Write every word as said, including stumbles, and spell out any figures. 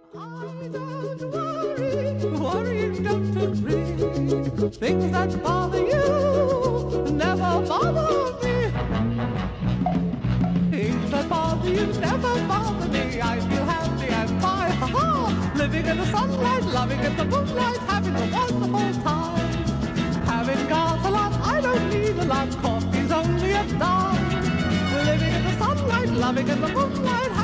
I don't worry, worrying don't agree. Things that bother you never bother me. Things that bother you never bother me. I feel happy and fine, ha ha. Living in the sunlight, loving in the moonlight, having a wonderful time. Having got a lot, I don't need a lot. Coffee's only a dime. Living in the sunlight, loving in the moonlight.